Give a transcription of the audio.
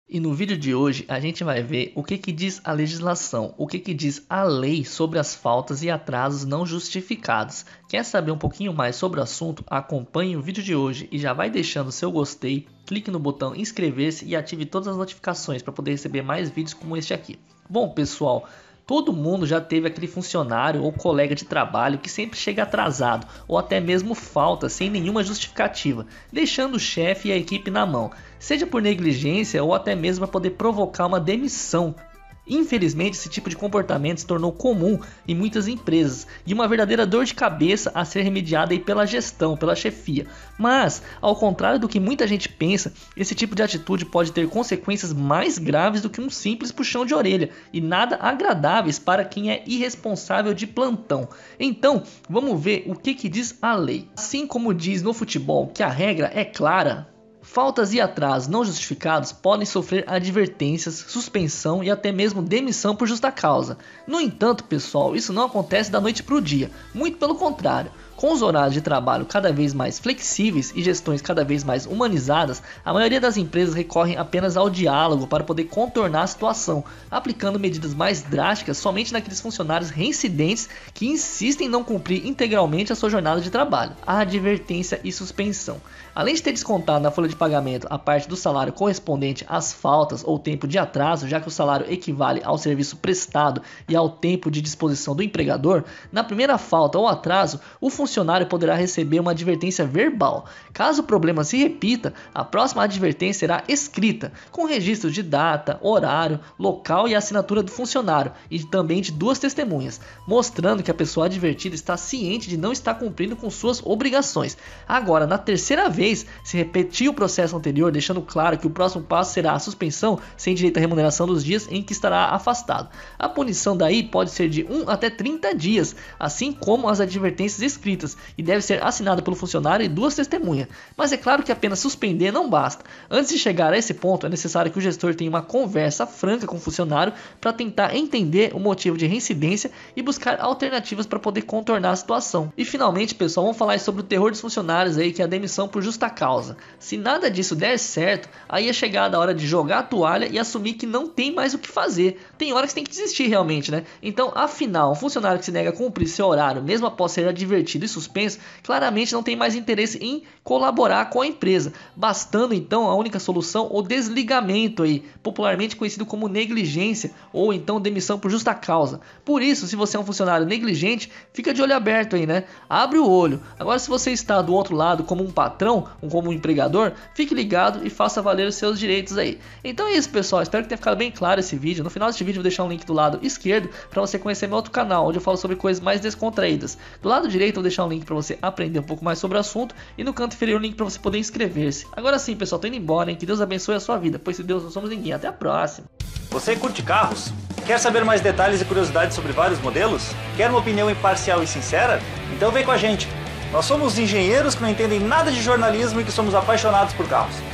E no vídeo de hoje a gente vai ver o que diz a legislação, o que diz a lei sobre as faltas e atrasos não justificados. Quer saber um pouquinho mais sobre o assunto? Acompanhe o vídeo de hoje e já vai deixando seu gostei, clique no botão inscrever-se e ative todas as notificações para poder receber mais vídeos como este aqui. Bom pessoal, todo mundo já teve aquele funcionário ou colega de trabalho que sempre chega atrasado ou até mesmo falta sem nenhuma justificativa, deixando o chefe e a equipe na mão, seja por negligência ou até mesmo para poder provocar uma demissão. Infelizmente, esse tipo de comportamento se tornou comum em muitas empresas e uma verdadeira dor de cabeça a ser remediada aí pela gestão, pela chefia. Mas, ao contrário do que muita gente pensa, esse tipo de atitude pode ter consequências mais graves do que um simples puxão de orelha e nada agradáveis para quem é irresponsável de plantão. Então, vamos ver o que diz a lei. Assim como diz no futebol que a regra é clara, faltas e atrasos não justificados podem sofrer advertências, suspensão e até mesmo demissão por justa causa. No entanto, pessoal, isso não acontece da noite para o dia, muito pelo contrário. Com os horários de trabalho cada vez mais flexíveis e gestões cada vez mais humanizadas, a maioria das empresas recorrem apenas ao diálogo para poder contornar a situação, aplicando medidas mais drásticas somente naqueles funcionários reincidentes que insistem em não cumprir integralmente a sua jornada de trabalho. A advertência e suspensão. Além de ter descontado na folha de pagamento a parte do salário correspondente às faltas ou tempo de atraso, já que o salário equivale ao serviço prestado e ao tempo de disposição do empregador, na primeira falta ou atraso, o funcionário poderá receber uma advertência verbal. Caso o problema se repita, a próxima advertência será escrita, com registro de data, horário, local e assinatura do funcionário e também de duas testemunhas, mostrando que a pessoa advertida está ciente de não estar cumprindo com suas obrigações. Agora, na terceira vez, se repetir o processo anterior, deixando claro que o próximo passo será a suspensão sem direito à remuneração dos dias em que estará afastado. A punição daí pode ser de 1 até 30 dias, assim como as advertências escritas, e deve ser assinada pelo funcionário e duas testemunhas. Mas é claro que apenas suspender não basta. Antes de chegar a esse ponto, é necessário que o gestor tenha uma conversa franca com o funcionário para tentar entender o motivo de reincidência e buscar alternativas para poder contornar a situação. E finalmente, pessoal, vamos falar sobre o terror dos funcionários aí, que é a demissão por justa causa. Se nada disso der certo, aí é chegada a hora de jogar a toalha e assumir que não tem mais o que fazer. Tem hora que você tem que desistir realmente, né? Então, afinal, um funcionário que se nega a cumprir seu horário, mesmo após ser advertido e suspenso, claramente não tem mais interesse em colaborar com a empresa, bastando então a única solução, o desligamento aí, popularmente conhecido como negligência ou então demissão por justa causa. Por isso, se você é um funcionário negligente, fica de olho aberto aí, né? Abre o olho. Agora, se você está do outro lado como um patrão, como um empregador, fique ligado e faça valer os seus direitos aí. Então é isso, pessoal, espero que tenha ficado bem claro esse vídeo. No final deste vídeo eu vou deixar um link do lado esquerdo para você conhecer meu outro canal, onde eu falo sobre coisas mais descontraídas. Do lado direito eu vou deixar um link para você aprender um pouco mais sobre o assunto e no canto inferior um link para você poder inscrever-se. Agora sim, pessoal, tô indo embora, hein? Que Deus abençoe a sua vida, pois se Deus não somos ninguém. Até a próxima. Você curte carros? Quer saber mais detalhes e curiosidades sobre vários modelos? Quer uma opinião imparcial e sincera? Então vem com a gente! Nós somos engenheiros que não entendem nada de jornalismo e que somos apaixonados por carros.